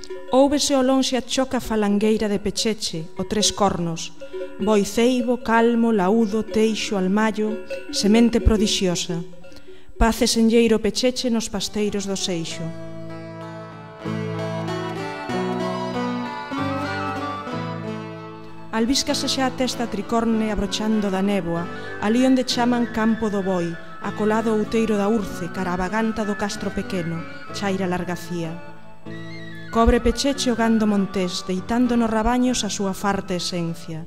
Óuvese ao lonxe a choca falangueira de Pecheche, o Tres Cornos, boi ceibo, calmo, laúdo, teixo, almallo, semente prodixiosa. Pace senlleiro Pecheche nos pasteiros do Seixo. Albíscase xa a testa tricorne abrochando da néboa, ali onde chaman Campo do Boi, acolado o outeiro da Urce, cara a vaganta do Castro Pequeno, chaira largacía. Cobre Pecheche o gando montés, deitando nos rabaños a súa farta esencia.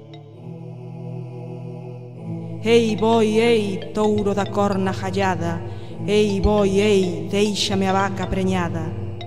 Ei, boi, ei, touro da corna jallada, ei, boi, ei, deixame a vaca preñada.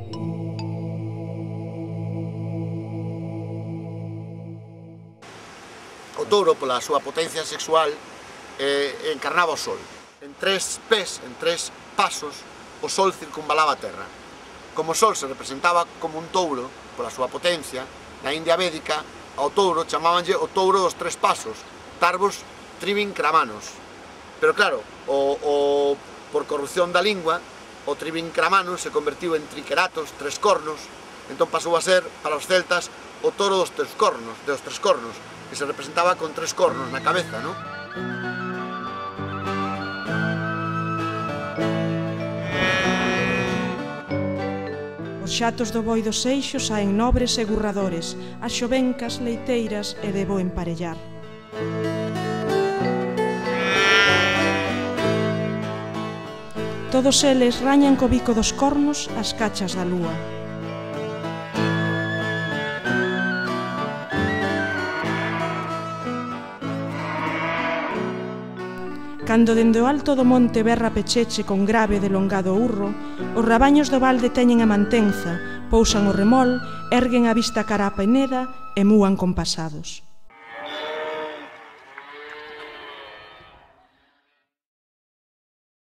O touro, pola súa potencia sexual, encarnaba o sol. En 3 pés, en 3 pasos, o sol circunvalaba a terra. Como o sol se representaba como un touro, pola súa potencia, na India védica, ao touro chamábanlle o touro dos 3 pasos, Tarvos Trivinkramanos. Pero claro, por corrupción da lingua, o Trivinkramanos se convertiu en Triceratos, 3 cornos, entón pasou a ser, para os celtas, o toro dos 3 cornos, que se representaba con 3 cornos na cabeza, non? Os xatos do boi do Seixo saen nobres e gurradores, as xovencas, leiteiras e de bo emparellar. Todos eles rañan co bico dos cornos as cachas da lúa. Cando dende o alto do monte berra Pecheche con grave de longado urro, os rabaños do balde teñen a mantenza, pousan o remol, erguen a vista cara a Peneda e múan compasados.